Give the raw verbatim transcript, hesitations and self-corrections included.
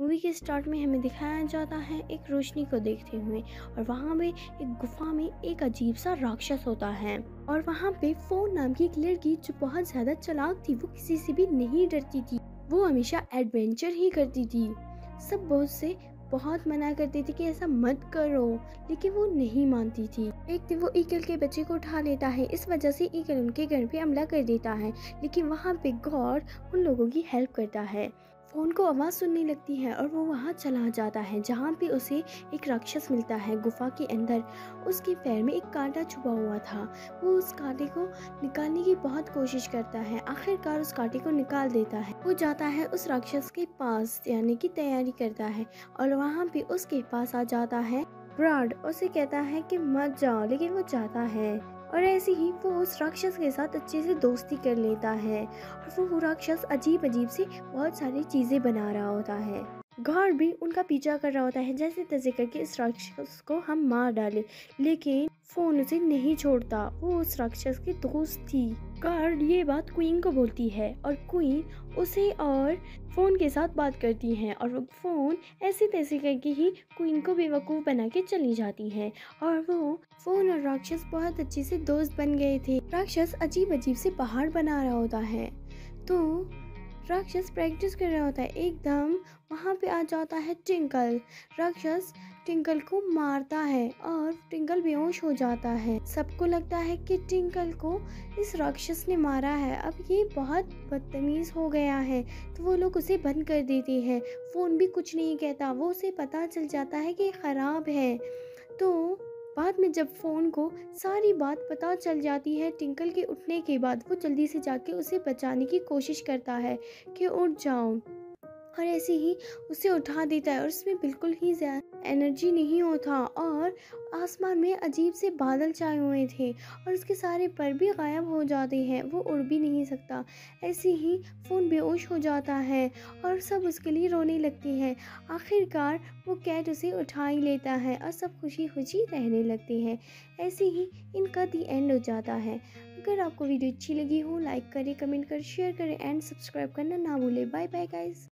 Movie के start में हमें दिखाया जाता है एक रोशनी को देखते हुए, और वहाँ पे एक गुफा में एक अजीब सा राक्षस होता है। और वहाँ पे फोन नाम की एक लड़की जो बहुत ज़्यादा चालाक थी, वो किसी से भी नहीं डरती थी, वो हमेशा एडवेंचर ही करती थी। सब बहुत से बहुत मना करते थे कि ऐसा मत करो, लेकिन वो नहीं मानती थी। एक दिन वो ईगल के बच्चे को उठा लेता है, इस वजह से ईगल उनके घर पे हमला कर देता है, लेकिन वहाँ पे गॉड उन लोगों की हेल्प करता है। फ़ोन को आवाज़ सुनने लगती है और वो वहाँ चला जाता है जहाँ पे उसे एक राक्षस मिलता है गुफा के अंदर। उसके पैर में एक कांटा छुपा हुआ था। वो उस कांटे को निकालने की बहुत कोशिश करता है, आखिरकार उस कांटे को निकाल देता है। वो जाता है उस राक्षस के पास जाने की तैयारी करता है, और वहाँ पे उसके पास आ जाता है ब्राड। उसे कहता है कि मत जाओ, लेकिन वो जाता है, और ऐसे ही वो उस राक्षस के साथ अच्छे से दोस्ती कर लेता है। और वो राक्षस अजीब अजीब सी बहुत सारी चीज़ें बना रहा होता है। गार्ड भी उनका पीछा कर रहा होता है, जैसे तैसे करके इस राक्षस को हम मार डालें, लेकिन फोन उसे नहीं छोड़ता। वो उस राक्षस की दोस्त थी। गार्ड ये बात क्वीन को बोलती है, और क्वीन उसे और फोन के साथ बात करती है, और वो फोन ऐसे तैसे करके ही क्वीन को बेवकूफ़ बना के चली जाती है। और वो फोन और राक्षस बहुत अच्छे से दोस्त बन गए थे। राक्षस अजीब अजीब से पहाड़ बना रहा होता है, तो राक्षस प्रैक्टिस कर रहा होता है। एकदम वहाँ पे आ जाता है टिंकल। राक्षस टिंकल को मारता है और टिंकल बेहोश हो जाता है। सबको लगता है कि टिंकल को इस राक्षस ने मारा है, अब ये बहुत बदतमीज हो गया है, तो वो लोग उसे बंद कर देते हैं। फोन भी कुछ नहीं कहता, वो उसे पता चल जाता है कि खराब है। तो बाद में जब फ़ोन को सारी बात पता चल जाती है टिंकल के उठने के बाद, वो जल्दी से जाके उसे बचाने की कोशिश करता है कि उठ जाओ, और ऐसे ही उसे उठा देता है। और उसमें बिल्कुल ही एनर्जी नहीं होता, और आसमान में अजीब से बादल छाए हुए थे, और उसके सारे पर भी गायब हो जाते हैं, वो उड़ भी नहीं सकता। ऐसे ही फ़ोन बेहोश हो जाता है, और सब उसके लिए रोने लगते हैं। आखिरकार वो कैट उसे उठा ही लेता है, और सब खुशी खुशी रहने लगते हैं। ऐसे ही इनका दी एंड हो जाता है। अगर आपको वीडियो अच्छी लगी हो, लाइक करें, कमेंट करें, शेयर करें एंड सब्सक्राइब करना ना भूलें। Bye bye guys.